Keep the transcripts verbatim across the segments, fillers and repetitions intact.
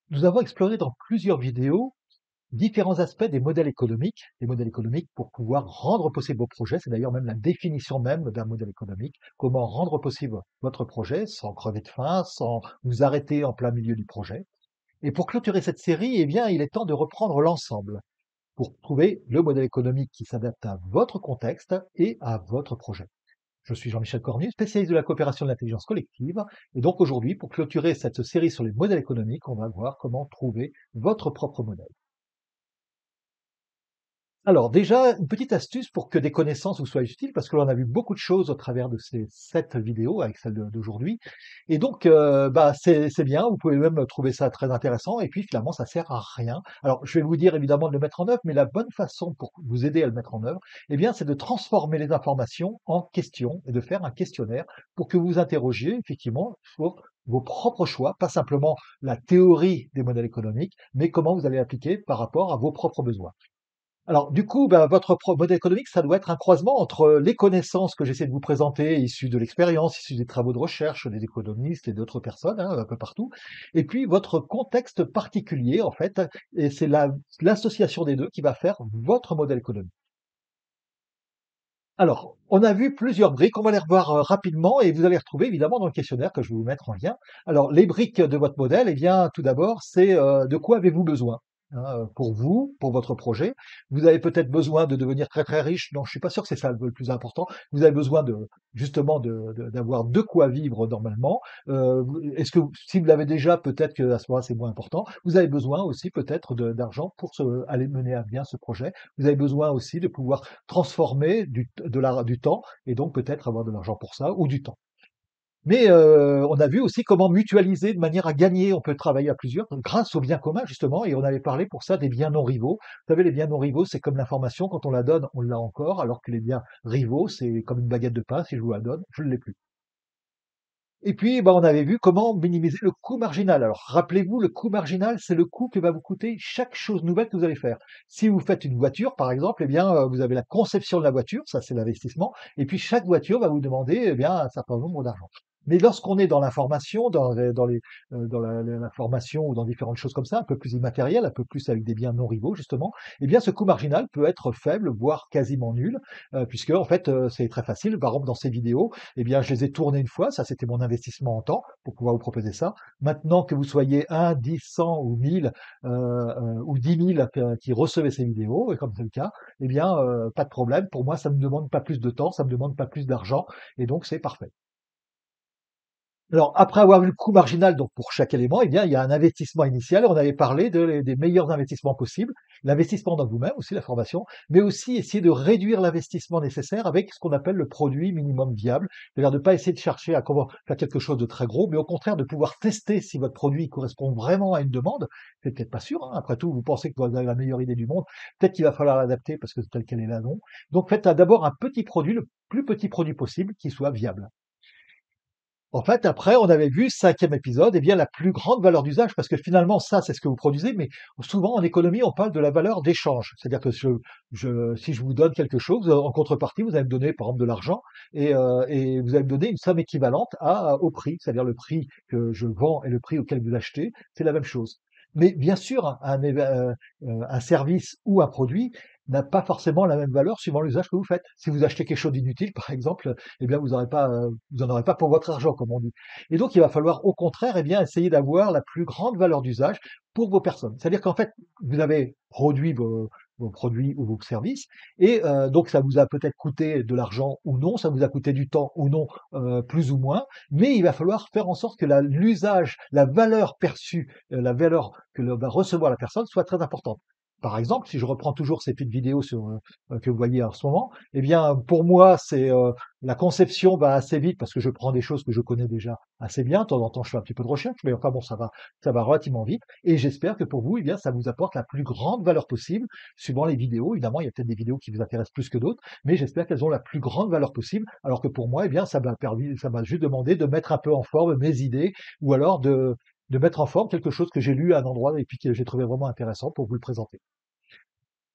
Nous avons exploré dans plusieurs vidéos différents aspects des modèles économiques, des modèles économiques pour pouvoir rendre possible vos projets. C'est d'ailleurs même la définition même d'un modèle économique. Comment rendre possible votre projet sans crever de faim, sans vous arrêter en plein milieu du projet. Et pour clôturer cette série, eh bien, il est temps de reprendre l'ensemble pour trouver le modèle économique qui s'adapte à votre contexte et à votre projet. Je suis Jean-Michel Cornu, spécialiste de la coopération de l'intelligence collective. Et donc aujourd'hui, pour clôturer cette série sur les modèles économiques, on va voir comment trouver votre propre modèle. Alors déjà, une petite astuce pour que des connaissances vous soient utiles, parce que l'on a vu beaucoup de choses au travers de ces sept vidéos avec celle de- d'aujourd'hui. Et donc, euh, bah, c'est c'est bien, vous pouvez même trouver ça très intéressant, et puis finalement, ça sert à rien. Alors, je vais vous dire évidemment de le mettre en œuvre, mais la bonne façon pour vous aider à le mettre en œuvre, eh bien, c'est de transformer les informations en questions et de faire un questionnaire pour que vous vous interrogiez effectivement sur vos propres choix, pas simplement la théorie des modèles économiques, mais comment vous allez l'appliquer par rapport à vos propres besoins. Alors, du coup, bah, votre pro modèle économique, ça doit être un croisement entre les connaissances que j'essaie de vous présenter, issues de l'expérience, issues des travaux de recherche des économistes et d'autres personnes, hein, un peu partout, et puis votre contexte particulier, en fait, et c'est la l'association des deux qui va faire votre modèle économique. Alors, on a vu plusieurs briques, on va les revoir euh, rapidement et vous allez retrouver évidemment dans le questionnaire que je vais vous mettre en lien. Alors, les briques de votre modèle, eh bien, tout d'abord, c'est euh, de quoi avez-vous besoin hein, euh, pour vous, pour votre projet. Vous avez peut-être besoin de devenir très très riche. Non, je suis pas sûr que c'est ça le plus important. Vous avez besoin de justement de- de- d'avoir de, quoi vivre normalement. Euh, vous- Est-ce que vous- si vous l'avez déjà, peut-être que à ce moment-là c'est moins important. Vous avez besoin aussi peut-être de- d'argent pour se- aller mener à bien ce projet. Vous avez besoin aussi de pouvoir transformer du, de la, du temps et donc peut-être avoir de l'argent pour ça ou du temps. Mais euh, on a vu aussi comment mutualiser de manière à gagner. On peut travailler à plusieurs grâce aux biens communs justement. Et on avait parlé pour ça des biens non rivaux. Vous savez, les biens non rivaux, c'est comme l'information. Quand on la donne, on l'a encore, alors que les biens rivaux, c'est comme une baguette de pain. Si je vous la donne, je ne l'ai plus. Et puis, bah, on avait vu comment minimiser le coût marginal. Alors, rappelez-vous, le coût marginal, c'est le coût que va vous coûter chaque chose nouvelle que vous allez faire. Si vous faites une voiture, par exemple, eh bien, euh, vous avez la conception de la voiture, ça c'est l'investissement, et puis chaque voiture va vous demander, eh bien, un certain nombre d'argent. Mais lorsqu'on est dans l'information, dans, les- dans, les, euh, dans la, la- l'information ou dans différentes choses comme ça, un peu plus immatérielles, un peu plus avec des biens non rivaux, justement, eh bien, ce coût marginal peut être faible, voire quasiment nul, euh, puisque, en fait, euh, c'est très facile. Par exemple, dans ces vidéos, eh bien, je les ai tournés une fois, ça c'était mon investissement en temps pour pouvoir vous proposer ça. Maintenant que vous soyez un, dix, cent ou mille euh, euh, ou dix mille euh, qui recevez ces vidéos, et comme c'est le cas, eh bien, euh, pas de problème. Pour moi, ça ne me demande pas plus de temps, ça ne me demande pas plus d'argent, et donc c'est parfait. Alors, après avoir vu le coût marginal donc pour chaque élément, eh bien, il y a un investissement initial. On avait parlé de les- des meilleurs investissements possibles, l'investissement dans vous-même aussi, la formation, mais aussi essayer de réduire l'investissement nécessaire avec ce qu'on appelle le produit minimum viable, c'est-à-dire de ne pas essayer de chercher à comment faire quelque chose de très gros, mais au contraire de pouvoir tester si votre produit correspond vraiment à une demande. C'est peut-être pas sûr, hein. Après tout, vous pensez que vous avez la meilleure idée du monde, peut-être qu'il va falloir l'adapter parce que tel qu'elle est là, non. Donc faites d'abord un petit produit, le plus petit produit possible, qui soit viable. En fait, après, on avait vu, cinquième épisode, eh bien, la plus grande valeur d'usage, parce que finalement, ça, c'est ce que vous produisez, mais souvent, en économie, on parle de la valeur d'échange. C'est-à-dire que je, je- si je vous donne quelque chose, en contrepartie, vous allez me donner, par exemple, de l'argent, et, euh, et vous allez me donner une somme équivalente à, au prix. C'est-à-dire le prix que je vends et le prix auquel vous achetez, c'est la même chose. Mais bien sûr, un, un éve- euh, euh, un service ou un produit n'a pas forcément la même valeur suivant l'usage que vous faites. Si vous achetez quelque chose d'inutile, par exemple, eh bien, vous n'aurez pas, euh, vous en aurez pas pour votre argent, comme on dit. Et donc, il va falloir, au contraire, eh bien, essayer d'avoir la plus grande valeur d'usage pour vos personnes. C'est-à-dire qu'en fait, vous avez produit vos, vos produits ou vos services, et euh, donc ça vous a peut-être coûté de l'argent ou non, ça vous a coûté du temps ou non, euh, plus ou moins, mais il va falloir faire en sorte que la- l'usage, la valeur perçue, euh, la valeur que le- va recevoir la personne soit très importante. Par exemple, si je reprends toujours ces petites vidéos sur, euh, euh, que vous voyez en ce moment, eh bien, pour moi, c'est euh, la conception va assez vite parce que je prends des choses que je connais déjà assez bien. De temps en temps, je fais un petit peu de recherche, mais enfin bon, ça va, ça va relativement vite. Et j'espère que pour vous, eh bien, ça vous apporte la plus grande valeur possible, suivant les vidéos. Évidemment, il y a peut-être des vidéos qui vous intéressent plus que d'autres, mais j'espère qu'elles ont la plus grande valeur possible. Alors que pour moi, eh bien, ça m'a permis, ça m'a juste demandé de mettre un peu en forme mes idées, ou alors de, de mettre en forme quelque chose que j'ai lu à un endroit et puis que j'ai trouvé vraiment intéressant pour vous le présenter.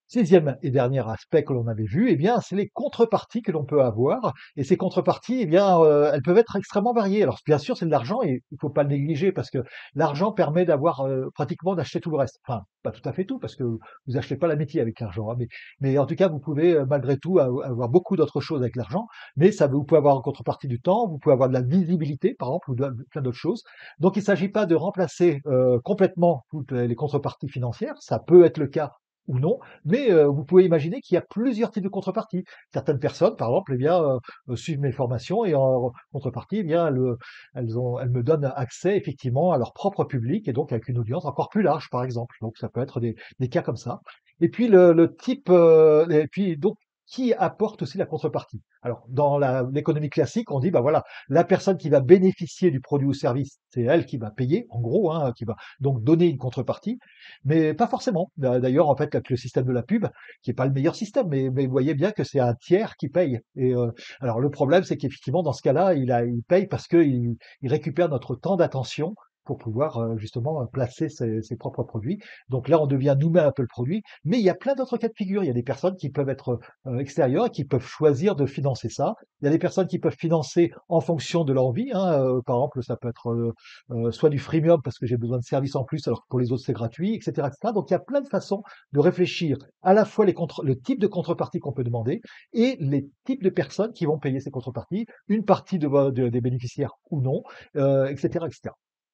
Sixième et dernier aspect que l'on avait vu, eh bien, c'est les contreparties que l'on peut avoir. Et ces contreparties, eh bien, euh, elles peuvent être extrêmement variées. Alors, bien sûr, c'est de l'argent et il faut pas le négliger parce que l'argent permet d'avoir euh, pratiquement d'acheter tout le reste. Enfin, pas tout à fait tout parce que vous achetez pas l'amitié avec l'argent, hein, mais, mais en tout cas, vous pouvez euh, malgré tout a- avoir beaucoup d'autres choses avec l'argent. Mais ça, vous pouvez avoir en contrepartie du temps, vous pouvez avoir de la visibilité, par exemple, ou de- plein d'autres choses. Donc, il ne s'agit pas de remplacer euh, complètement toutes les contreparties financières. Ça peut être le cas ou non, mais euh, vous pouvez imaginer qu'il y a plusieurs types de contreparties. Certaines personnes, par exemple, eh bien, euh, euh, suivent mes formations et en contrepartie, eh bien, elles, euh, elles, ont, elles me donnent accès effectivement à leur propre public et donc avec une audience encore plus large, par exemple. Donc ça peut être des, des cas comme ça. Et puis le, le type, euh, et puis donc qui apporte aussi la contrepartie. Alors dans la- l'économie classique, on dit bah voilà, la personne qui va bénéficier du produit ou service, c'est elle qui va payer, en gros, hein, qui va donc donner une contrepartie. Mais pas forcément. D'a d'ailleurs, en fait, avec le système de la pub, qui est pas le meilleur système, mais mais vous voyez bien que c'est un tiers qui paye et heu, alors le problème, c'est qu'effectivement, dans ce cas-là, il a il paye parce qu'il il récupère notre temps d'attention pour pouvoir, heu, justement, heu, placer ses ses propres produits. Donc là, on devient nous-mêmes un peu le produit, mais il y a plein d'autres cas de figure. Il y a des personnes qui peuvent être, heu, extérieures et qui peuvent choisir de financer ça. Il y a des personnes qui peuvent financer en fonction de leur envie, hein, heu, par exemple, ça peut être, heu heu, soit du freemium parce que j'ai besoin de services en plus alors que pour les autres c'est gratuit, et cetera, et cetera. Donc il y a plein de façons de réfléchir à la fois les contre le type de contrepartie qu'on peut demander et les types de personnes qui vont payer ces contreparties, une partie de vo de des bénéficiaires ou non, heu, et cetera, et cetera.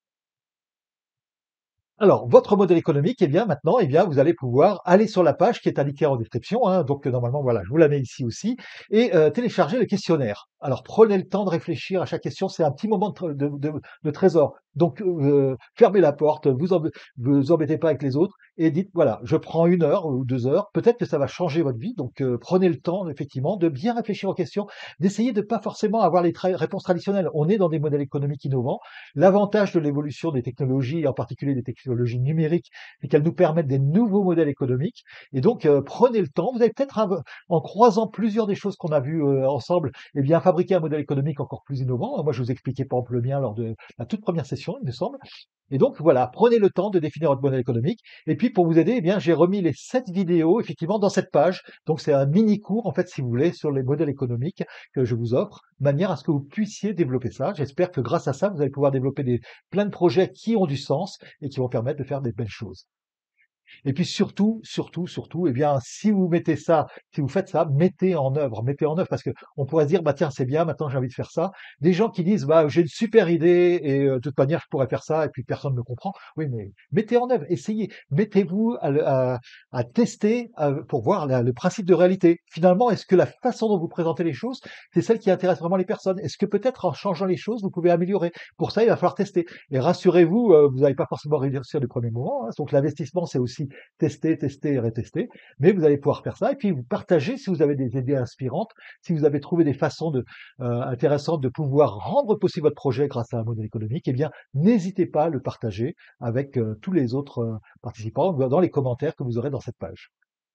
Alors, votre modèle économique, eh bien, maintenant, eh bien, vous allez pouvoir aller sur la page qui est indiquée en description, hein, donc, euh, normalement, voilà, je vous la mets ici aussi, et euh, télécharger le questionnaire. Alors, prenez le temps de réfléchir à chaque question, c'est un petit moment de, tr- de- de- de trésor. Donc, euh, fermez la porte, vous embê- vous embêtez pas avec les autres, et dites, voilà, je prends une heure ou deux heures, peut-être que ça va changer votre vie, donc euh, prenez le temps, effectivement, de bien réfléchir aux questions, d'essayer de pas forcément avoir les tra- réponses traditionnelles. On est dans des modèles économiques innovants. L'avantage de l'évolution des technologies, et en particulier des technologies numériques, c'est qu'elles nous permettent des nouveaux modèles économiques. Et donc, euh, prenez le temps. Vous allez peut-être, un- en croisant plusieurs des choses qu'on a vues euh, ensemble, eh bien, fabriquer un modèle économique encore plus innovant. Moi, je vous expliquais par exemple le mien lors de la toute première session, il me semble. Et donc voilà, prenez le temps de définir votre modèle économique. Et puis pour vous aider, eh bien, j'ai remis les sept vidéos effectivement dans cette page. Donc c'est un mini cours en fait, si vous voulez, sur les modèles économiques que je vous offre, de manière à ce que vous puissiez développer ça. J'espère que grâce à ça, vous allez pouvoir développer des, plein de projets qui ont du sens et qui vont permettre de faire des belles choses. Et puis surtout, surtout, surtout, eh bien, si vous mettez ça, si vous faites ça, mettez en œuvre, mettez en œuvre, parce que on pourrait se dire, bah tiens, c'est bien, maintenant j'ai envie de faire ça. Des gens qui disent, bah j'ai une super idée et euh, de toute manière je pourrais faire ça et puis personne ne me comprend. Oui, mais mettez en œuvre, essayez, mettez-vous à, le- à- à tester euh, pour voir la- le principe de réalité. Finalement, est-ce que la façon dont vous présentez les choses, c'est celle qui intéresse vraiment les personnes? Est-ce que peut-être en changeant les choses, vous pouvez améliorer? Pour ça, il va falloir tester. Et rassurez-vous, euh, vous n'allez pas forcément réussir du premier moment, hein. Donc l'investissement, c'est aussi tester, tester et retester. Mais vous allez pouvoir faire ça et puis vous partagez si vous avez des idées inspirantes, si vous avez trouvé des façons de, euh, intéressantes de pouvoir rendre possible votre projet grâce à un modèle économique, eh bien, n'hésitez pas à le partager avec euh, tous les autres euh, participants dans les commentaires que vous aurez dans cette page.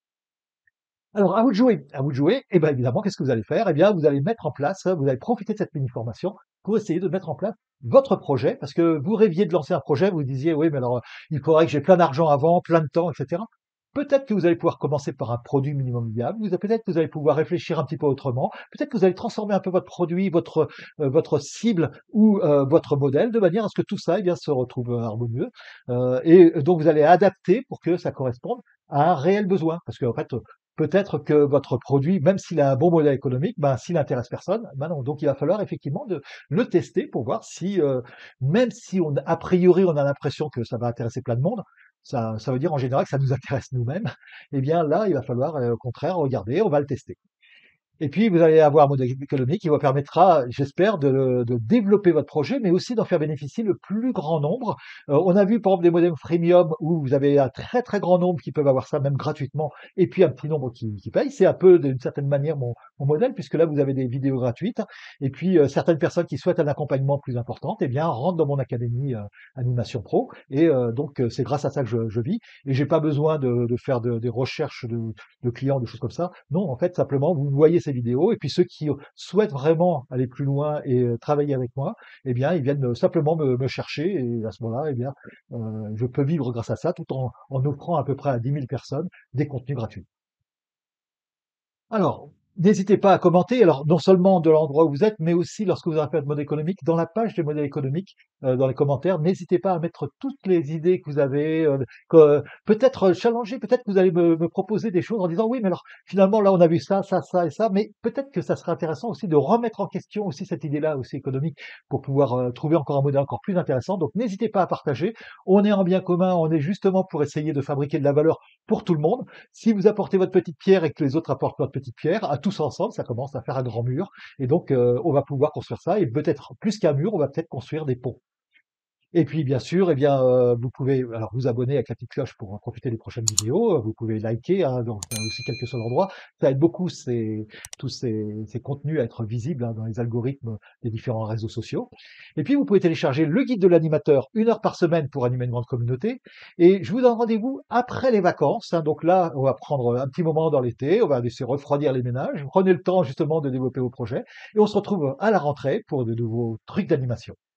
Alors, à vous de jouer. À vous de jouer. Et bien évidemment, qu'est-ce que vous allez faire? Eh bien, vous allez mettre en place, vous allez profiter de cette mini-formation pour essayer de mettre en place votre projet, parce que vous rêviez de lancer un projet, vous disiez, oui, mais alors, euh, il faudrait que j'ai plein d'argent avant, plein de temps, et cetera. Peut-être que vous allez pouvoir commencer par un produit minimum viable, vous- peut-être que vous allez pouvoir réfléchir un petit peu autrement, peut-être que vous allez transformer un peu votre produit, votre, euh, votre cible ou euh, votre modèle, de manière à ce que tout ça eh bien, se retrouve euh, harmonieux. Euh, et donc, vous allez adapter pour que ça corresponde à un réel besoin. Parce qu'en fait, peut-être que votre produit, même s'il a un bon modèle économique, ben, s'il n'intéresse personne, ben non. Donc il va falloir effectivement de le tester pour voir si, euh, même si on, a priori on a l'impression que ça va intéresser plein de monde, ça, ça veut dire en général que ça nous intéresse nous-mêmes. Eh bien là, il va falloir euh, au contraire regarder, on va le tester. Et puis, vous allez avoir un modèle économique qui vous permettra, j'espère, de, de développer votre projet, mais aussi d'en faire bénéficier le plus grand nombre. Euh, on a vu, par exemple, des modèles freemium où vous avez un très, très grand nombre qui peuvent avoir ça même gratuitement, et puis un petit nombre qui, qui paye. C'est un peu, d'une certaine manière, mon, mon modèle, puisque là, vous avez des vidéos gratuites. Et puis, euh, certaines personnes qui souhaitent un accompagnement plus important, eh bien, rentrent dans mon académie euh, Animation Pro. Et euh, donc, euh, c'est grâce à ça que je, je vis. Et j'ai pas besoin de, de faire de- des recherches de, de clients, de choses comme ça. Non, en fait, simplement, vous voyez ces vidéos et puis ceux qui souhaitent vraiment aller plus loin et euh, travailler avec moi, eh bien, ils viennent euh, simplement me, me chercher et à ce moment-là, eh bien, euh, je peux vivre grâce à ça tout en, en offrant à peu près à dix mille personnes des contenus gratuits. Alors, n'hésitez pas à commenter, alors non seulement de l'endroit où vous êtes, mais aussi lorsque vous aurez fait votre modèle économique, dans la page des modèles économiques, heu, dans les commentaires, n'hésitez pas à mettre toutes les idées que vous avez, heu, que peut-être challenger, peut-être que vous allez me me proposer des choses en disant: «Oui, mais alors finalement là on a vu ça, ça, ça et ça», mais peut-être que ça serait intéressant aussi de remettre en question aussi cette idée-là aussi économique pour pouvoir, heu, trouver encore un modèle encore plus intéressant. Donc n'hésitez pas à partager. On est en bien commun, on est justement pour essayer de fabriquer de la valeur pour tout le monde. Si vous apportez votre petite pierre et que les autres apportent leur petite pierre, à tous ensemble, ça commence à faire un grand mur. Et donc, euh, on va pouvoir construire ça. Et peut-être plus qu'un mur, on va peut-être construire des ponts. Et puis, bien sûr, eh bien, euh, vous pouvez alors vous abonner avec la petite cloche pour en profiter des prochaines vidéos. Euh, Vous pouvez liker, hein, donc euh, aussi quel que soit l'endroit. Ça aide beaucoup ces, tous ces, ces contenus à être visibles hein, dans les algorithmes des différents réseaux sociaux. Et puis, vous pouvez télécharger le guide de l'animateur une heure par semaine pour animer une grande communauté. Et je vous donne rendez-vous après les vacances. Hein. Donc là, on va prendre un petit moment dans l'été. On va laisser refroidir les ménages. Prenez le temps justement de développer vos projets. Et on se retrouve à la rentrée pour de nouveaux trucs d'animation.